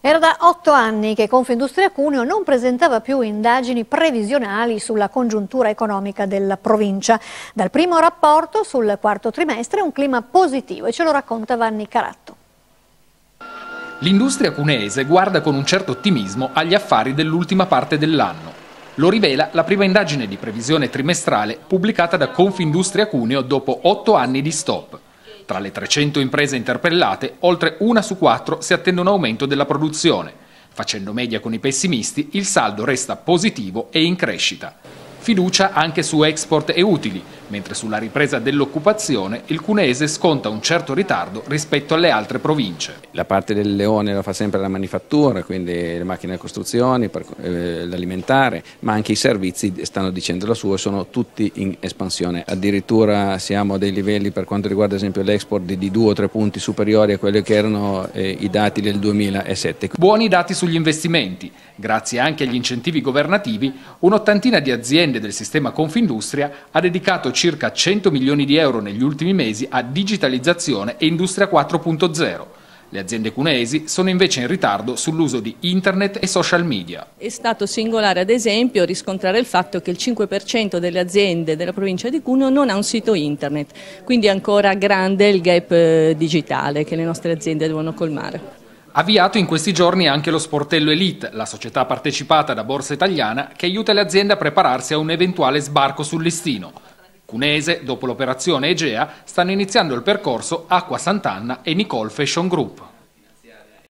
Era da 8 anni che Confindustria Cuneo non presentava più indagini previsionali sulla congiuntura economica della provincia. Dal primo rapporto sul quarto trimestre un clima positivo e ce lo racconta Vanni Caratto. L'industria cuneese guarda con un certo ottimismo agli affari dell'ultima parte dell'anno. Lo rivela la prima indagine di previsione trimestrale pubblicata da Confindustria Cuneo dopo 8 anni di stop. Tra le 300 imprese interpellate, oltre 1 su 4 si attende un aumento della produzione. Facendo media con i pessimisti, il saldo resta positivo e in crescita. Fiducia anche su export e utili, mentre sulla ripresa dell'occupazione il cuneese sconta un certo ritardo rispetto alle altre province. La parte del leone la fa sempre la manifattura, quindi le macchine da costruzioni, l'alimentare, ma anche i servizi stanno dicendo la sua, sono tutti in espansione. Addirittura siamo a dei livelli per quanto riguarda ad esempio l'export di 2 o 3 punti superiori a quelli che erano i dati del 2007. Buoni dati sugli investimenti. Grazie anche agli incentivi governativi, un'ottantina di aziende del sistema Confindustria ha dedicato circa 100 milioni di euro negli ultimi mesi a digitalizzazione e industria 4.0. Le aziende cuneesi sono invece in ritardo sull'uso di internet e social media. È stato singolare ad esempio riscontrare il fatto che il 5% delle aziende della provincia di Cuneo non ha un sito internet, quindi è ancora grande il gap digitale che le nostre aziende devono colmare. Avviato in questi giorni anche lo Sportello Elite, la società partecipata da Borsa Italiana che aiuta le aziende a prepararsi a un eventuale sbarco sul listino. Cunese, dopo l'operazione Egea, stanno iniziando il percorso Acqua Sant'Anna e Nicole Fashion Group.